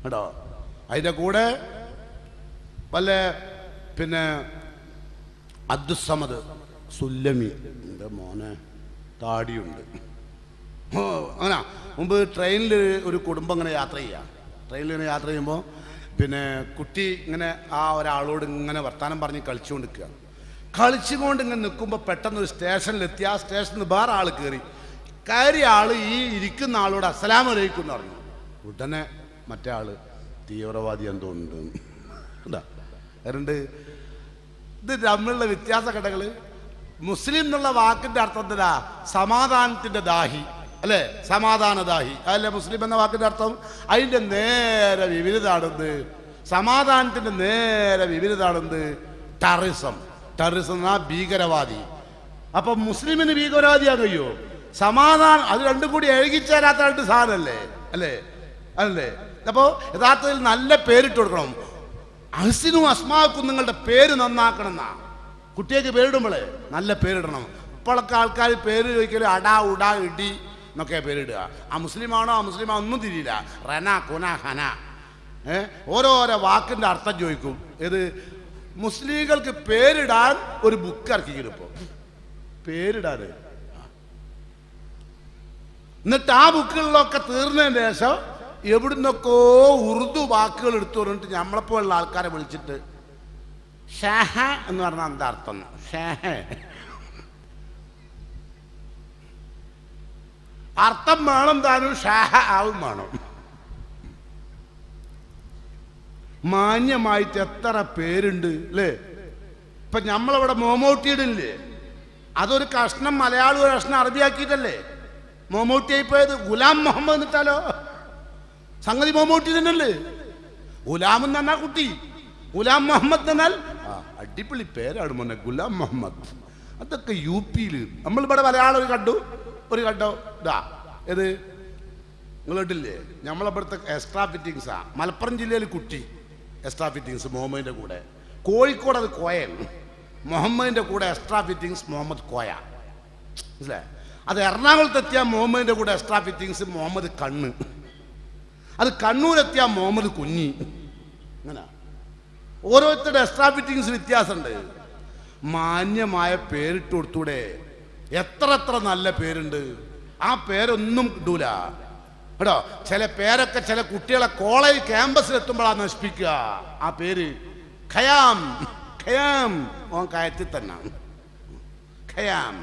കേട്ടോ. അതിൻ്റെ കൂടെ വല്ല പിന്നെ അബ്ദുസ്സമദ് സുല്ലമി, എൻ്റെ മോനെ താടിയുണ്ട്. അങ്ങനെ മുമ്പ് ട്രെയിനിൽ ഒരു കുടുംബം ഇങ്ങനെ യാത്ര ചെയ്യാം. ട്രെയിനിൽ ഇങ്ങനെ യാത്ര ചെയ്യുമ്പോൾ പിന്നെ കുട്ടി ഇങ്ങനെ ആ ഒരാളോട് ഇങ്ങനെ വർത്താനം പറഞ്ഞ് കളിച്ചുകൊണ്ട് നിൽക്കുക. കളിച്ചുകൊണ്ട് ഇങ്ങനെ നിൽക്കുമ്പോൾ പെട്ടെന്ന് ഒരു സ്റ്റേഷനിലെത്തി. ആ സ്റ്റേഷനിൽ വേറെ ആൾ കയറിയ ആൾ ഈ ഇരിക്കുന്ന ആളോട് അസ്സലാമു അലൈക്കും എന്ന് പറഞ്ഞു. ഉടനെ മറ്റേ ആള് തീവ്രവാദി എന്തോ ഉണ്ട് എന്താ രണ്ട്. ഇത് തമ്മിലുള്ള വ്യത്യാസ ഘടകൾ. മുസ്ലിം എന്നുള്ള വാക്കിന്റെ അർത്ഥം എന്താ? സമാധാനത്തിന്റെ ദാഹി അല്ലേ? സമാധാനദാഹി അതല്ലേ മുസ്ലിം എന്ന വാക്കിന്റെ അർത്ഥം? അതിന്റെ നേരെ വിപരീതമാണെന്ത്? സമാധാനത്തിന്റെ നേരെ വിപരീതമാണെന്ത്? ടെററിസം. ടെററിസം എന്നാ ഭീകരവാദി. അപ്പൊ മുസ്ലിമിന് ഭീകരവാദിയാ കഴിയോ? സമാധാനം അത് രണ്ടും കൂടി എഴുകിച്ചേരാത്ത രണ്ട് സാധനല്ലേ അല്ലേ? അല്ലേ? അപ്പോ യഥാർത്ഥത്തിൽ നല്ല പേരിട്ട് കൊടുക്കണം. അഹ്സിനു അസ്മാക്കും, നിങ്ങളുടെ പേര് നന്നാക്കണം എന്നാ. കുട്ടിയേക്ക് പേരിടുമ്പോളേ നല്ല പേരിടണം. ഇപ്പോഴൊക്കെ ആൾക്കാർ പേര് ചോദിക്കല് അടാ ഉടാ ഇടി എന്നൊക്കെ പേരിടുക. ആ മുസ്ലിമാണോ ആ മുസ്ലിമാണോ ഒന്നും തിരിയില്ല. റന കുന ഹന ഓരോരോ വാക്കിന്റെ അർത്ഥം ചോദിക്കും. ഏത് മുസ്ലിങ്ങൾക്ക് പേരിടാൻ ഒരു ബുക്ക് ഇറക്കിക്കും. ഇപ്പോ പേരിടാറ്. എന്നിട്ട് ആ ബുക്കുകളിലൊക്കെ തീർന്നതിന് ശേഷം എവിടുന്നൊക്കെ ഉറുദു വാക്കുകൾ എടുത്തു പറഞ്ഞിട്ട് നമ്മളെപ്പോലുള്ള ആൾക്കാരെ വിളിച്ചിട്ട് ഷാഹ എന്ന് പറഞ്ഞാൽ എന്താ അർത്ഥം? ഷാഹ അർത്ഥം വേണം താനും, ഷാഹ ആവും വേണം. മാന്യമായിട്ട് എത്ര പേരുണ്ട് അല്ലേ? ഇപ്പൊ നമ്മളവിടെ മോമോട്ടിയിടില്ലേ? അതൊരു കഷ്ണം മലയാളം ഒരു കഷ്ണം അറബിയാക്കിയിട്ടല്ലേ മോമോട്ടിയായി പോയത്. ഗുലാം മുഹമ്മദ് എന്നിട്ടാലോ സംഗതി മോമോട്ടി തന്നെയല്ലേ? ഗുലാം എന്ന് പറഞ്ഞാൽ കുട്ടി, ഗുലാം മുഹമ്മദ് എന്നാൽ അടിപൊളി പേരാണ് മോനെ ഗുലാം മുഹമ്മദ്. അതൊക്കെ യു പിയിൽ. നമ്മളിവിടെ മലയാളം ഒരു കണ്ടോ ഇതാ ഏത് നിങ്ങൾ കേട്ടില്ലേ? നമ്മളിവിടുത്തെ എക്സ്ട്രാ ഫിറ്റിങ്സാ. മലപ്പുറം ജില്ലയിൽ കുട്ടി എക്സ്ട്രാ ഫിറ്റിങ്സ് മുഹമ്മദിന്റെ കൂടെ. കോഴിക്കോട് അത് കോയൻ. മുഹമ്മദിന്റെ കൂടെ എക്സ്ട്രാ ഫിറ്റിങ്സ് മുഹമ്മദ് കോയ. മനസ്സിലായി? അത് എറണാകുളത്തെത്തിയ മുഹമ്മദിന്റെ കൂടെ എക്സ്ട്രാ ഫിറ്റിങ്സ് മുഹമ്മദ് കണ്ണ്. അത് കണ്ണൂരെത്തിയ മുഹമ്മദ് കുഞ്ഞി. അങ്ങനെ ഓരോരുത്തരുടെ എക്സ്ട്രാ ഫിറ്റിങ്സ് വ്യത്യാസമുണ്ട്. മാന്യമായ പേരിട്ട് കൊടുത്തൂടെ? എത്ര നല്ല പേരുണ്ട്. ആ പേരൊന്നും കിട്ടൂല കേട്ടോ. ചില പേരൊക്കെ ചില കുട്ടികളെ കോളേജ് ക്യാമ്പസിൽ എത്തുമ്പോഴാണ് നശിപ്പിക്കുക. ആ പേര് ഖയാം. ഖയാം ഓൻ കയറ്റി തന്നെ ഖയാം.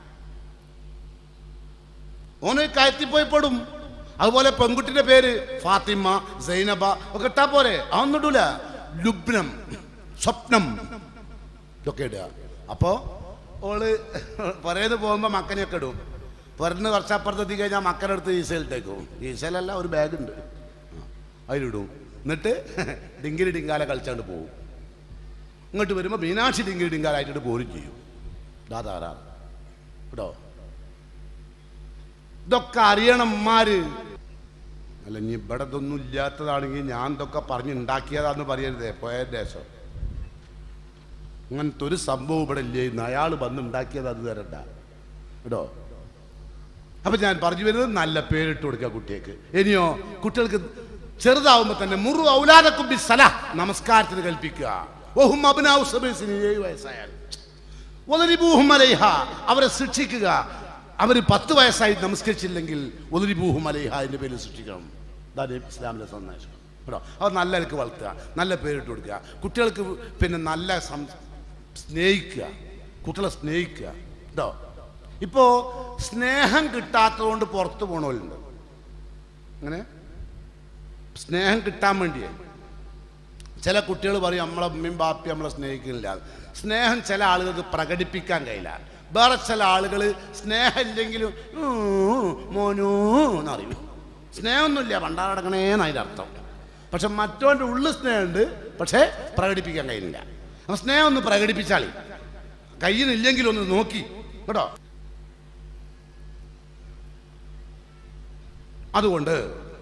ഓന് കയറ്റിപ്പോയി പെടും. അതുപോലെ പെൺകുട്ടിന്റെ പേര് ഫാത്തിമ, സൈനബ ഒക്കെ ഇട്ടാ പോരെ? അതൊന്നും ഇടൂല. ലുബ്നം, സ്വപ്നം ഇതൊക്കെ ഇടുക. അപ്പോ ഓള് പുറേന്ന് പോകുമ്പോ മക്കനെയൊക്കെ ഇടും. പുറന്ന് കുറച്ചപ്പുറത്തെത്തി കഴിഞ്ഞാൽ മക്കനെടുത്ത് ഈസയിലിട്ടേക്കും. ഈസയിലല്ല, ഒരു ബാഗുണ്ട്, അതിലിടും. എന്നിട്ട് ഡിങ്കിരി ഡിങ്കാല കളിച്ചാണ്ട് പോകും. ഇങ്ങോട്ട് വരുമ്പോൾ മീനാക്ഷി ഡിങ്കിരി ഡിങ്കാലായിട്ട് പോരും ചെയ്യും. ദാതാറാ കേട്ടോ. ഇതൊക്കെ അറിയണം മാര്. അല്ല ഇനി ഇവിടെ ഇതൊന്നും ഇല്ലാത്തതാണെങ്കിൽ ഞാൻ ഇതൊക്കെ പറഞ്ഞുണ്ടാക്കിയതാന്ന് പറയരുതേ. പോയ ദേശം അങ്ങനത്തെ ഒരു സംഭവം ഇവിടെ ഇല്ലേ? അയാൾ വന്നുണ്ടാക്കിയത് അത് തരണ്ട കേട്ടോ. അപ്പൊ ഞാൻ പറഞ്ഞു വരുന്നത് നല്ല പേരിട്ട് കൊടുക്കുക കുട്ടികൾക്ക്. ഇനിയോ കുട്ടികൾക്ക് ചെറുതാവുമ്പോ തന്നെ മുറു ഔലാദക്കും ബിസ്സലാ, നമസ്കാരത്തിന് കൽപ്പിക്കുക. ഓഹും അബ്നാഉ സബീസിന് 7 വയസ്സായാൽ വദരിബൂഹും അലൈഹ, അവരെ ശിക്ഷിക്കുക. അവർ 10 വയസ്സായി നമസ്കരിച്ചില്ലെങ്കിൽ വദരിബൂഹും അലൈഹ എന്റെ പേരിൽ ശിക്ഷിക്കണം. അതാണ് ഇസ്ലാമിലെ സന്ദേശം കേട്ടോ. അത് നല്ലവർക്ക് വളർത്തുക, നല്ല പേരിട്ട് കൊടുക്കുക. കുട്ടികൾക്ക് പിന്നെ നല്ല സ്നേഹിക്കുക, കുട്ടികളെ സ്നേഹിക്കുക കേട്ടോ. ഇപ്പോ സ്നേഹം കിട്ടാത്തതുകൊണ്ട് പുറത്തു പോണവരുണ്ട്. അങ്ങനെ സ്നേഹം കിട്ടാൻ വേണ്ടിയേ ചില കുട്ടികൾ പറയും നമ്മളെ ഉമ്മയും ബാപ്പയും നമ്മളെ സ്നേഹിക്കുന്നില്ല. സ്നേഹം ചില ആളുകൾക്ക് പ്രകടിപ്പിക്കാൻ കഴിയില്ല. വേറെ ചില ആളുകൾ സ്നേഹം ഇല്ലെങ്കിലും മോനൂ എന്നറിയും. സ്നേഹമൊന്നുമില്ല, പണ്ടാറടക്കണേന്ന് അതിൻ്റെ അർത്ഥം. പക്ഷെ മറ്റവൻ്റെ ഉള്ളിൽ സ്നേഹമുണ്ട്, പക്ഷേ പ്രകടിപ്പിക്കാൻ കഴിയുന്നില്ല. അപ്പം സ്നേഹം ഒന്ന് പ്രകടിപ്പിച്ചാളി, കയ്യിലില്ലെങ്കിലും ഒന്ന് നോക്കി കേട്ടോ. അതുകൊണ്ട്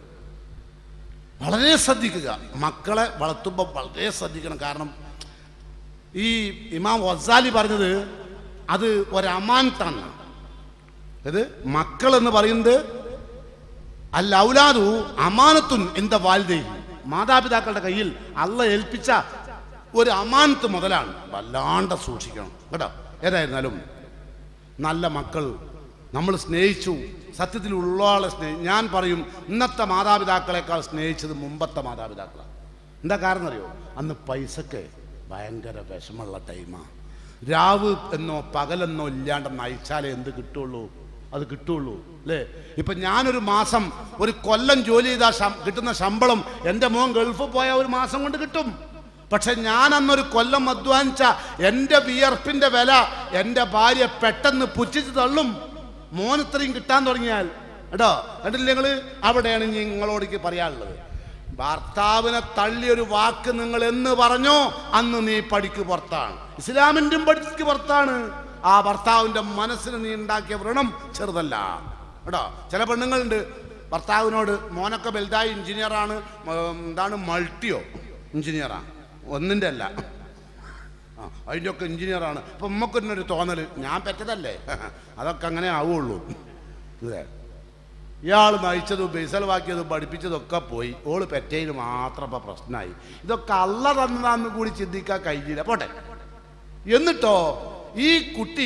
വളരെ ശ്രദ്ധിക്കുക, മക്കളെ വളർത്തുമ്പോൾ വളരെ ശ്രദ്ധിക്കണം. കാരണം ഈ ഇമാം ഗസാലി പറഞ്ഞത് അത് ഒരമാനത്താണ്. അത് മക്കൾ എന്ന് പറയുന്നത് അൽ ഔലാദു അമാനത്തുൻ ഇൻദ വാലിദൈഹി, മാതാപിതാക്കളുടെ കയ്യിൽ അള്ള ഏൽപ്പിച്ച ഒരു അമാനത്ത് മുതലാണ്. വല്ലാണ്ട് സൂക്ഷിക്കണം കേട്ടോ. ഏതായിരുന്നാലും നല്ല മക്കൾ നമ്മൾ സ്നേഹിച്ചു, സത്യത്തിൽ ഉള്ളയാളെ ഞാൻ പറയും ഇന്നത്തെ മാതാപിതാക്കളെക്കാൾ സ്നേഹിച്ചത് മുമ്പത്തെ മാതാപിതാക്കളാണ്. എന്താ കാരണം അറിയോ? അന്ന് പൈസക്ക് ഭയങ്കര വിഷമമുള്ള ടൈമാണ്. രാവ് എന്നോ പകലെന്നോ ഇല്ലാണ്ട് നയിച്ചാലേ എന്ത് കിട്ടുള്ളൂ, അത് കിട്ടുള്ളൂ അല്ലേ? ഇപ്പം ഞാനൊരു മാസം ഒരു കൊല്ലം ജോലി ചെയ്താൽ കിട്ടുന്ന ശമ്പളം എൻ്റെ മോൻ ഗൾഫിൽ പോയാൽ ഒരു മാസം കൊണ്ട് കിട്ടും. പക്ഷെ ഞാൻ അന്നൊരു കൊല്ലം അധ്വാനിച്ച എൻ്റെ വിയർപ്പിൻ്റെ വില എൻ്റെ ഭാര്യ പെട്ടെന്ന് പുച്ഛിച്ച് തള്ളും. മോൻ ഇത്രയും കിട്ടാൻ തുടങ്ങിയാൽ കേട്ടോ. കണ്ടില്ല നിങ്ങൾ? അവിടെയാണ് നിങ്ങളോടേക്ക് പറയാനുള്ളത്. ഭർത്താവിനെ തള്ളിയൊരു വാക്ക് നിങ്ങൾ എന്ന് പറഞ്ഞോ അന്ന് നീ പടിക്ക് പുറത്താണ്, ഇസ്ലാമിൻ്റെ പടിക്ക് പുറത്താണ്. ആ ഭർത്താവിൻ്റെ മനസ്സിന് നീ ഉണ്ടാക്കിയ വ്രണം ചെറുതല്ല കേട്ടോ. ചില പെണ്ണുങ്ങളുണ്ട് ഭർത്താവിനോട്, മോനൊക്കെ വലുതായി എഞ്ചിനീയറാണ്, എന്താണ് മൾട്ടിയോ എഞ്ചിനീയറാണ്, ഒന്നിൻ്റെ അല്ല, അതിൻ്റെ ഒക്കെ എഞ്ചിനീയറാണ്. അപ്പം നമുക്കൊരു തോന്നൽ ഞാൻ പെറ്റതല്ലേ, അതൊക്കെ അങ്ങനെ ആവുള്ളൂ അല്ലേ? ഇയാൾ നയിച്ചതും ബേസലവാക്കിയതും പഠിപ്പിച്ചതൊക്കെ പോയി, ഓള് പെറ്റയിൽ മാത്രം ഇപ്പം പ്രശ്നമായി. ഇതൊക്കെ അള്ള തന്നതാന്ന് കൂടി ചിന്തിക്കാൻ കഴിഞ്ഞില്ല. പോട്ടെ. എന്നിട്ടോ ഈ കുട്ടി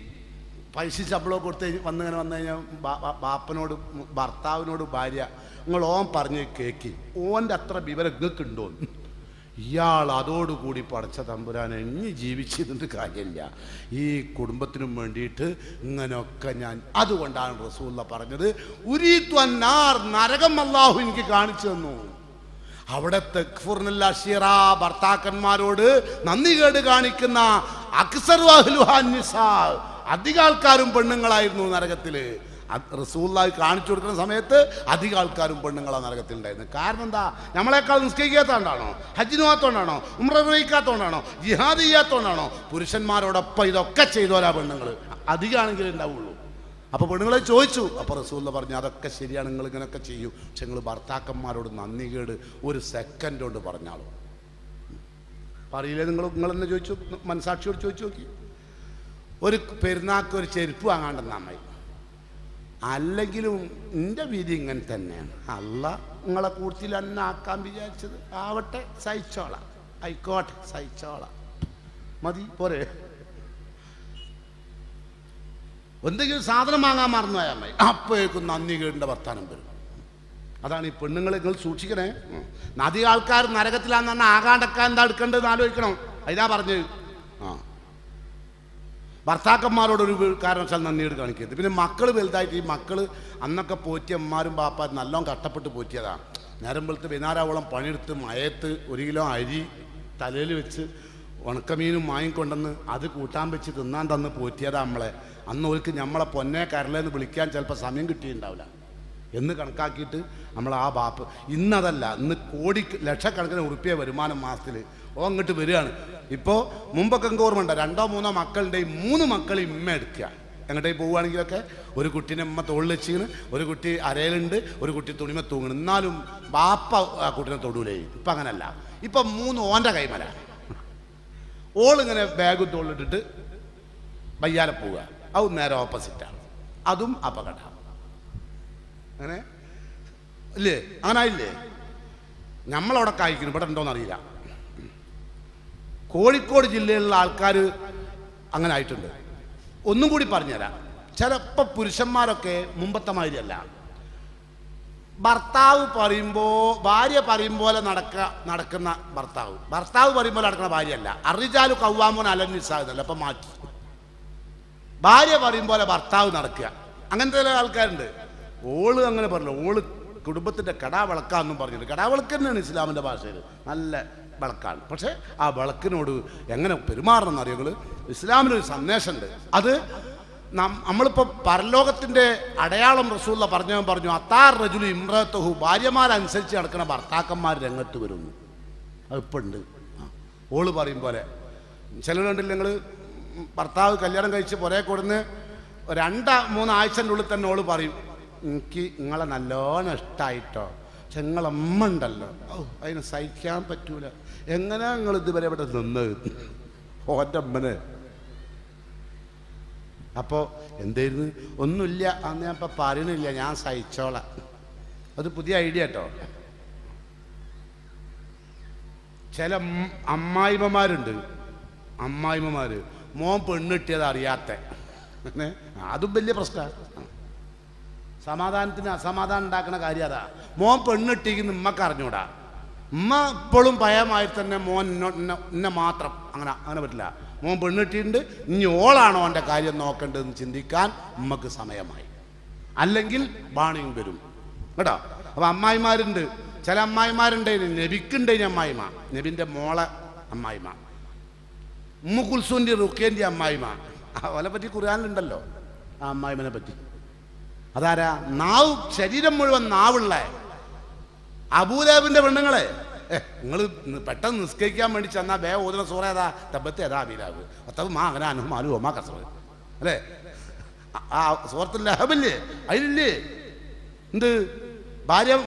പൈസ ശമ്പളം കൊടുത്ത് വന്നിങ്ങനെ വന്നു കഴിഞ്ഞാൽ ബാപ്പനോട് ഭർത്താവിനോട് ഭാര്യ നിങ്ങൾ ഓൻ പറഞ്ഞ് കേക്കി, ഓൻ്റെ അത്ര വിവരം നിങ്ങൾക്ക് ഉണ്ടോന്ന്. ഇയാൾ അതോടുകൂടി പടച്ച തമ്പുരാനെ ഇനി ജീവിച്ചിരുന്നിട്ട് കാര്യമില്ല, ഈ കുടുംബത്തിനും വേണ്ടിയിട്ട് ഇങ്ങനെയൊക്കെ ഞാൻ. അതുകൊണ്ടാണ് റസൂലുള്ള പറഞ്ഞത് ഉരീത്വന്നാർ, നരകം അല്ലാഹു എനിക്ക് കാണിച്ചു തന്നു. അവിടെ തക്ഫുർനൽ അശീറ, ഭർത്താക്കന്മാരോട് നന്ദി കേട് കാണിക്കുന്ന അക്സറു അഹ്ലുഹാ നിസാ, അധിക ആൾക്കാരും പെണ്ണുങ്ങളായിരുന്നു നരകത്തില്. റസൂലുള്ളാഹി കാണിച്ചു കൊടുക്കുന്ന സമയത്ത് അധിക ആൾക്കാരും പെണ്ണുങ്ങളാണ് നരകത്തിൽ ഉണ്ടായിരുന്നത്. കാരണം എന്താ? നമ്മളെക്കാൾ നിസ്കരിക്കാത്തതുകൊണ്ടാണോ? ഹജ്ജിന് പോകാത്തതുകൊണ്ടാണോ? ഉംറ നിർവഹിക്കാത്തതുകൊണ്ടാണോ? ജിഹാദ് ചെയ്യാത്തതുകൊണ്ടാണോ? പുരുഷന്മാരോടൊപ്പം ഇതൊക്കെ ചെയ്തോരാ പെണ്ണുങ്ങൾ അധികമാണെങ്കിലും ഉണ്ടാവുള്ളൂ. അപ്പോൾ പെണ്ണുങ്ങളെ ചോദിച്ചു. അപ്പോൾ റസൂലുള്ളാഹി പറഞ്ഞു അതൊക്കെ ശരിയാണ്, നിങ്ങൾ ഇങ്ങനെയൊക്കെ ചെയ്യും, പക്ഷെ നിങ്ങൾ ഭർത്താക്കന്മാരോട് നന്ദി കേട് ഒരു സെക്കൻഡ് കൊണ്ട് പറഞ്ഞാളൂ. പറയില്ലേ? നിങ്ങളെന്നെ ചോദിച്ചു, മനസാക്ഷിയോട് ചോദിച്ചു നോക്കി. ഒരു പെരുന്നാൾക്ക് ഒരു ചെരുപ്പ് വാങ്ങാണ്ടെന്നാ അമ്മായി, അല്ലെങ്കിലും എൻ്റെ വിധി ഇങ്ങനെ തന്നെയാണ്, അല്ല നിങ്ങളെ കൂട്ടത്തിൽ എന്നെ ആക്കാൻ വിചാരിച്ചത് ആവട്ടെ, സഹിച്ചോളാം, ആയിക്കോട്ടെ സഹിച്ചോളാം, മതി പോരെ. എന്തെങ്കിലും സാധനം വാങ്ങാൻ മറന്നുപോയാൽ മതി, അപ്പോഴേക്കും നന്ദി കേടിൻ്റെ വർത്താനം വരും. അതാണ് ഈ പെണ്ണുങ്ങളെ നിങ്ങൾ സൂക്ഷിക്കണേ. അധികം ആൾക്കാർ നരകത്തിലാന്ന് പറഞ്ഞാൽ ആകാണ്ടൊക്കെ എന്താ എടുക്കേണ്ടതെന്ന് ആലോചിക്കണം. അതിനാ പറഞ്ഞത്. ഭർത്താക്കന്മാരോടൊരു കാരണവശാൽ നന്ദിയോട് കാണിക്കരുത്. പിന്നെ മക്കൾ വലുതായിട്ട്, ഈ മക്കൾ അന്നൊക്കെ പോറ്റിയ അമ്മമാരും പാപ്പാരും നല്ലോണം കഷ്ടപ്പെട്ട് പോറ്റിയതാണ്. നേരം വെളുത്ത് വൈകുന്നേരവോളം പണിയെടുത്ത് മയത്ത് 1 കിലോ അരി തലയിൽ വെച്ച് ഉണക്കമീനും വാങ്ങിക്കൊണ്ടെന്ന് അത് കൂട്ടാൻ വെച്ച് തിന്നാൻ തന്ന് പോറ്റിയതാ നമ്മളെ. അന്ന് ഓർക്ക് നമ്മളെ പൊന്നെ കരളെന്ന് വിളിക്കാൻ ചിലപ്പോൾ സമയം കിട്ടിയിട്ടുണ്ടാവില്ല എന്ന് കണക്കാക്കിയിട്ട് നമ്മൾ ആ ബാപ്പ്. ഇന്നതല്ല, ഇന്ന് ലക്ഷക്കണക്കിന് ഉറുപ്പിക വരുമാനം മാസത്തിൽ അങ്ങോട്ട് വരികയാണ്. ഇപ്പോൾ മുമ്പൊക്കെ ഓർമ്മയുണ്ട്, 2 3 മക്കളുണ്ടെങ്കിൽ 3 മക്കൾ ഇമ്മ എടുക്കുക. എങ്ങോട്ടേക്ക് പോവുകയാണെങ്കിലൊക്കെ ഒരു കുട്ടീനെ അമ്മ തോളിൽ വെച്ചിങ്ങനെ, ഒരു കുട്ടി അരയിലുണ്ട്, ഒരു കുട്ടി തുണിമ തൂങ്ങണം, എന്നാലും ബാപ്പ ആ കുട്ടീനെ തൊടൂലേ. ഇപ്പം അങ്ങനല്ല, ഇപ്പം 3 ഓൻ്റെ കൈമല. ഓളിങ്ങനെ ബാഗ് തോളിലിട്ടിട്ട് വയ്യാലെ പോവുക, അത് നേരെ ഓപ്പോസിറ്റാണ്. അതും അപകടം. അങ്ങനെ ഇല്ലേ? അങ്ങനെ ആയില്ലേ? നമ്മളവിടെ കായ്ക്കുന്നു, ഇവിടെ ഉണ്ടോയെന്ന് അറിയില്ല. കോഴിക്കോട് ജില്ലയിലുള്ള ആൾക്കാർ അങ്ങനെ ആയിട്ടുണ്ട്. ഒന്നും കൂടി പറഞ്ഞുതരാം. ചിലപ്പോൾ പുരുഷന്മാരൊക്കെ മുമ്പത്തെ മാതിരിയല്ല. ഭർത്താവ് പറയുമ്പോൾ ഭാര്യ പറയും പോലെ നടക്കുന്ന ഭർത്താവ് പറയും പോലെ നടക്കുന്ന ഭാര്യയല്ല. അറിജാലു കവ്വാമോൻ അലന്നിസാകുന്നല്ല, അപ്പം മാറ്റി. ഭാര്യ പറയും പോലെ ഭർത്താവ് നടക്കുക. അങ്ങനത്തെ ചില ആൾക്കാരുണ്ട്. ഓള് അങ്ങനെ പറഞ്ഞു, ഓള് കുടുംബത്തിൻ്റെ കടാവിളക്കാന്നും പറഞ്ഞിട്ട്. കടാവിളക്ക് തന്നെയാണ് ഇസ്ലാമിൻ്റെ ഭാഷയിൽ, നല്ല വിളക്കാണ്. പക്ഷേ ആ വിളക്കിനോട് എങ്ങനെ പെരുമാറണം എന്നറിയുകൾ ഇസ്ലാമിനൊരു സന്ദേശമുണ്ട്. അത് നമ്മളിപ്പോൾ പരലോകത്തിൻ്റെ അടയാളം റസൂലുള്ള പറഞ്ഞു അത്താർ റജുലു ഇമ്രത്തുഹു, ഭാര്യമാരനുസരിച്ച് നടക്കുന്ന ഭർത്താക്കന്മാർ രംഗത്ത് വരുന്നു. അതിപ്പോൾ ഉണ്ട്. ഓള് പറയും പോലെ ചിലരുണ്ടില്ല, നിങ്ങൾ ഭർത്താവ് കല്യാണം കഴിച്ച് പുറേ കൊടുന്ന് 2-3 ആഴ്ചൻ്റെ ഉള്ളിൽ തന്നെ ഓള് പറയും എനിക്ക് നിങ്ങളെ നല്ലോണം ഇഷ്ടമായിട്ടോ, പക്ഷെ നിങ്ങളമ്മ ഉണ്ടല്ലോ, അതിനെ സഹിക്കാൻ പറ്റൂല, എങ്ങനെയാ നിങ്ങൾ ഇതുവരെ ഇവിടെ നിന്നത് ഓൻ്റെ അമ്മനെ. അപ്പോൾ എന്തായിരുന്നു? ഒന്നുമില്ല, അന്ന് ഞാൻ ഇപ്പം പറയണില്ല, ഞാൻ സഹിച്ചോളാം. അത് പുതിയ ഐഡിയ കേട്ടോ. ചില അമ്മായിമ്മമാരുണ്ട്, അമ്മായിമ്മമാർ മോൻ പെണ്ണിട്ടിയത് അറിയാത്ത, അതും വലിയ പ്രശ്നമാണ്. സമാധാനത്തിന് അസമാധാനം ഉണ്ടാക്കുന്ന കാര്യം അതാ. മോൻ പെണ്ണിട്ടിക്കുന്ന ഉമ്മക്ക് അറിഞ്ഞൂടാ. ഉമ്മ ഇപ്പോഴും ഭയമായി തന്നെ മോൻ എന്നെ മാത്രം അങ്ങനെ പറ്റില്ല. മോൻ പെണ്ണിട്ടിട്ടുണ്ട്, ഇനി ഓളാണോ എൻ്റെ കാര്യം നോക്കേണ്ടതെന്ന് ചിന്തിക്കാൻ ഉമ്മക്ക് സമയമായി. അല്ലെങ്കിൽ ബാണിങ് വരും കേട്ടോ. അപ്പം അമ്മായിമാരുണ്ട്, ചില അമ്മായിമാരുണ്ടായിന്. നബിക്കുണ്ടായിന് അമ്മായിമ, നബിൻ്റെ മോളെ അമ്മായിമ, ഉമ്മു കുൽസൂൻ്റെ റുക്കേൻ്റെ അമ്മായിമ. അവളെ പറ്റി ഖുർആനിലുണ്ടല്ലോ ആ അമ്മായിമനെ പറ്റി. അതാരാ? നാവ്, ശരീരം മുഴുവൻ നാവുള്ള അബൂലഹബിന്റെ പെണ്ണുങ്ങളെ. നിങ്ങൾ പെട്ടെന്ന് നിസ്കരിക്കാൻ വേണ്ടി ചെന്നാൽ ബേ ഓതുന്ന സൂറ ഏതാ? തബ്ബത്ത് ഏതാ അബീലാബ് അത്തവ് മാ അങ്ങനെ അനുഹും അലു ഒമാ കസവ് അല്ലേ? ആ സൂറത്തുൽ ലഹബില്ലേ, അതിലില്ലേ എന്ത് ഭാര്യ